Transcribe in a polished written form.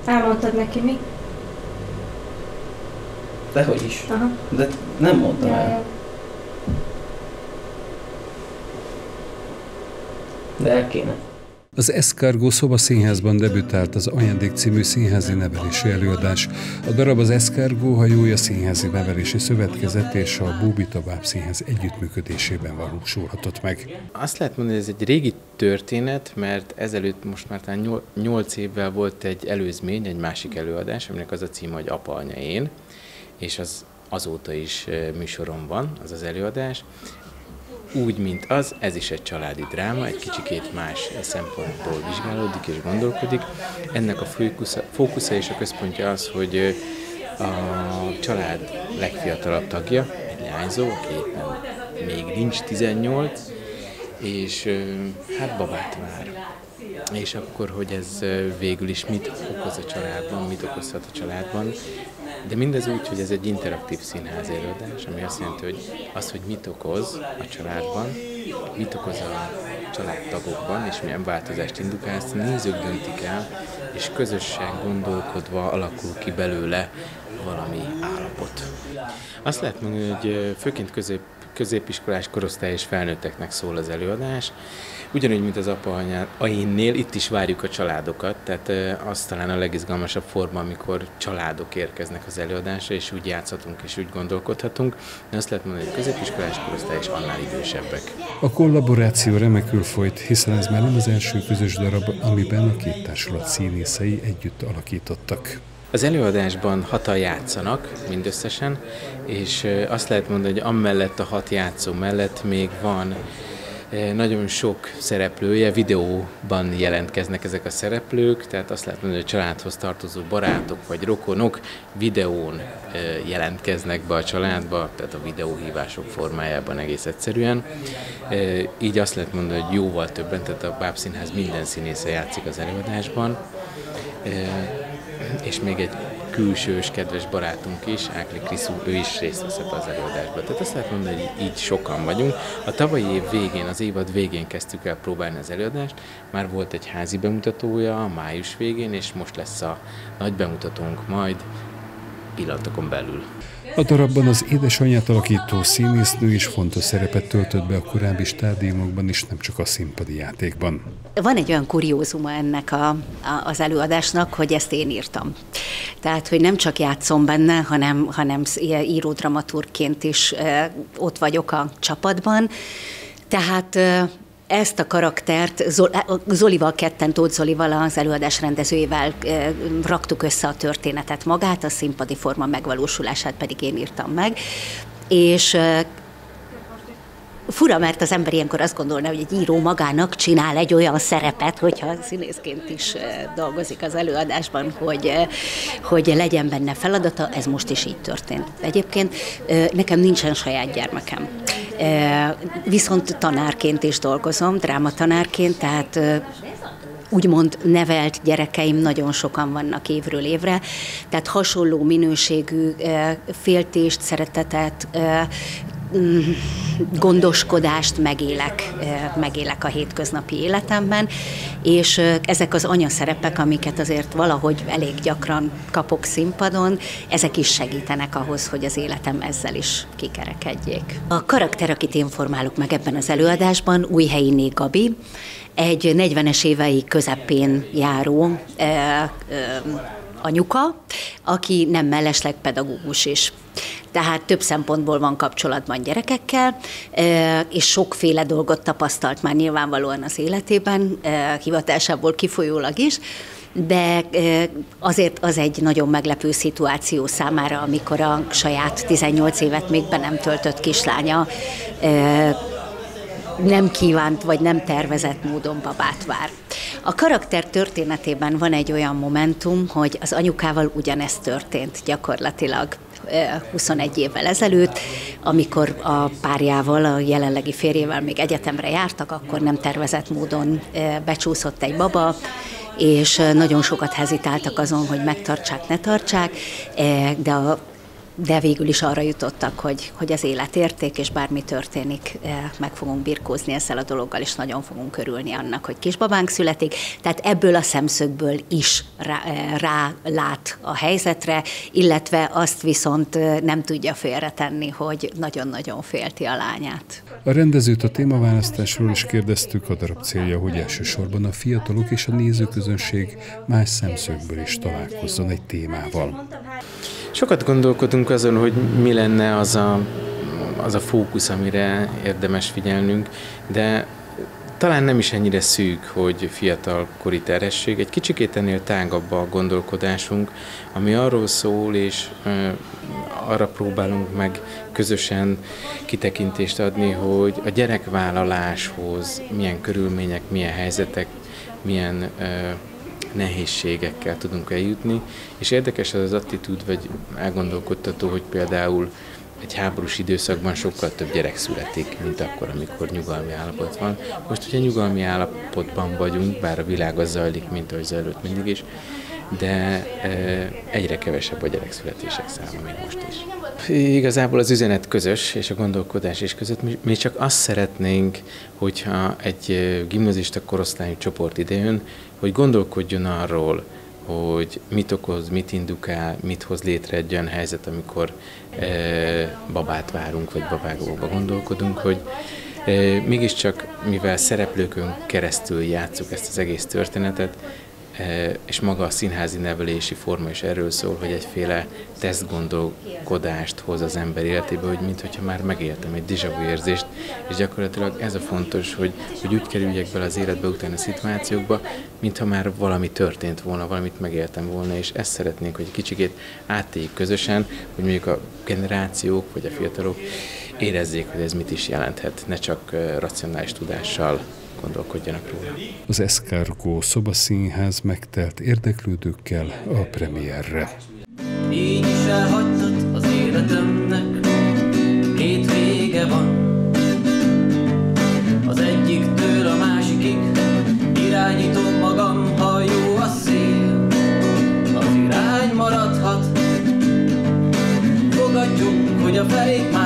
Elmondtad neki mi? Dehogy is. Aha. De nem mondtam el. De el kéne. Az Escargot Szobaszínházban debütált az Ajándék című színházi nevelési előadás. A darab az Escargot hajója Színházi Nevelési Szövetkezet és a Bóbita Bábszínház együttműködésében valósulhatott meg. Azt lehet mondani, hogy ez egy régi történet, mert ezelőtt most már talán 8 évvel volt egy előzmény, egy másik előadás, aminek az a címe, hogy Apa, anya, én, és az azóta is műsoron van, az az előadás. Úgy, mint az, ez is egy családi dráma, egy kicsikét más szempontból vizsgálódik és gondolkodik. Ennek a fókusza és a központja az, hogy a család legfiatalabb tagja, egy leányzó, aki éppen még nincs 18, és hát babát vár. És akkor, hogy ez végül is mit okoz a családban, mit okozhat a családban, de mindez úgy, hogy ez egy interaktív színház előadás, ami azt jelenti, hogy mit okoz a családban, mit okoz a családtagokban, és milyen változást indukál, ezt nézők döntik el, és közösen gondolkodva alakul ki belőle valami állapot. Azt lehet mondani, hogy főként középiskolás korosztály és felnőtteknek szól az előadás. Ugyanúgy, mint az Apa, anya, énnél, itt is várjuk a családokat, tehát az talán a legizgalmasabb forma, amikor családok érkeznek az előadásra, és úgy játszhatunk, és úgy gondolkodhatunk. De azt lehet mondani, hogy középiskolás korosztály és annál idősebbek. A kollaboráció remekül folyt, hiszen ez már nem az első közös darab, amiben a két társulat színészei együtt alakítottak. Az előadásban 6-an játszanak mindösszesen, és azt lehet mondani, hogy amellett a 6 játszó mellett még van nagyon sok szereplője, videóban jelentkeznek ezek a szereplők, tehát azt lehet mondani, hogy a családhoz tartozó barátok vagy rokonok videón jelentkeznek be a családba, tehát a videóhívások formájában egész egyszerűen. Így azt lehet mondani, hogy jóval többen, tehát a Bábszínház minden színésze játszik az előadásban, és még egy külsős, kedves barátunk is, Ákli Kriszú, ő is részt veszett az előadásban. Tehát azt lehet mondani, hogy így sokan vagyunk. A tavalyi év végén, az évad végén kezdtük el próbálni az előadást. Már volt egy házi bemutatója május végén, és most lesz a nagy bemutatónk majd pillanatokon belül. A darabban az édesanyját alakító színésznő is fontos szerepet töltött be a korábbi stádiumokban is, nem csak a színpadi játékban. Van egy olyan kuriózuma ennek az előadásnak, hogy ezt én írtam. Tehát, hogy nem csak játszom benne, hanem író-dramaturgként is ott vagyok a csapatban. Tehát ezt a karaktert Zolival ketten, Tóth Zolival, az előadás rendezőjével raktuk össze a történetet magát, a színpadi forma megvalósulását pedig én írtam meg. És fura, mert az ember ilyenkor azt gondolna, hogy egy író magának csinál egy olyan szerepet, hogyha színészként is dolgozik az előadásban, hogy legyen benne feladata, ez most is így történt. Egyébként nekem nincsen saját gyermekem. Viszont tanárként is dolgozom, drámatanárként, tehát úgymond nevelt gyerekeim nagyon sokan vannak évről évre, tehát hasonló minőségű féltést, szeretetet, gondoskodást megélek a hétköznapi életemben, és ezek az anyaszerepek, amiket azért valahogy elég gyakran kapok színpadon, ezek is segítenek ahhoz, hogy az életem ezzel is kikerekedjék. A karakter, akit én formálok meg ebben az előadásban, Újhelyiné Gabi, egy 40-es évei közepén járó anyuka, aki nem mellesleg pedagógus is. Tehát több szempontból van kapcsolatban gyerekekkel, és sokféle dolgot tapasztalt már nyilvánvalóan az életében, hivatásából kifolyólag is, de azért az egy nagyon meglepő szituáció számára, amikor a saját 18 évet még be nem töltött kislánya nem kívánt vagy nem tervezett módon babát vár. A karakter történetében van egy olyan momentum, hogy az anyukával ugyanezt történt gyakorlatilag 21 évvel ezelőtt, amikor a párjával, a jelenlegi férjével még egyetemre jártak, akkor nem tervezett módon becsúszott egy baba, és nagyon sokat hezitáltak azon, hogy megtartsák, ne tartsák, de de végül is arra jutottak, hogy az élet érték, és bármi történik, meg fogunk birkózni ezzel a dologgal, és nagyon fogunk örülni annak, hogy kisbabánk születik. Tehát ebből a szemszögből is rálát a helyzetre, illetve azt viszont nem tudja félretenni, hogy nagyon-nagyon félti a lányát. A rendezőt a témaválasztásról is kérdeztük, a darab célja, hogy elsősorban a fiatalok és a nézőközönség más szemszögből is találkozzon egy témával. Sokat gondolkodunk azon, hogy mi lenne az a fókusz, amire érdemes figyelnünk, de talán nem is ennyire szűk, hogy fiatalkori terhesség. Egy kicsikét ennél tágabb a gondolkodásunk, ami arról szól, és arra próbálunk meg közösen kitekintést adni, hogy a gyerekvállaláshoz milyen körülmények, milyen helyzetek, milyen nehézségekkel tudunk eljutni, és érdekes az attitűd, vagy elgondolkodtató, hogy például egy háborús időszakban sokkal több gyerek születik, mint akkor, amikor nyugalmi állapot van. Most ugye nyugalmi állapotban vagyunk, bár a világ az zajlik, mint ahogy zajlott mindig is, de egyre kevesebb a gyerekszületések száma még most is. Igazából az üzenet közös, és a gondolkodás is között. Mi csak azt szeretnénk, hogyha egy gimnazista korosztályú csoport idejön, hogy gondolkodjon arról, hogy mit okoz, mit indukál, mit hoz létre egy olyan helyzet, amikor babát várunk, vagy babákba gondolkodunk, hogy mégiscsak, mivel szereplőkön keresztül játsszuk ezt az egész történetet, és maga a színházi nevelési forma is erről szól, hogy egyféle tesztgondolkodást hoz az ember életébe, hogy mintha már megéltem egy déjà vu érzést, és gyakorlatilag ez a fontos, hogy úgy kerüljek bele az életbe utána a szituációkba, mintha már valami történt volna, valamit megéltem volna, és ezt szeretnénk, hogy kicsikét áttéljük közösen, hogy mondjuk a generációk vagy a fiatalok érezzék, hogy ez mit is jelenthet, ne csak racionális tudással gondolkodjanak róla. Az Escargot Szobaszínház megtelt érdeklődőkkel a premierre. Így is elhagytad az életemnek, két vége van. Az egyiktől a másikig irányítom magam, ha jó a szél, az irány maradhat. Fogadjunk, hogy a felék már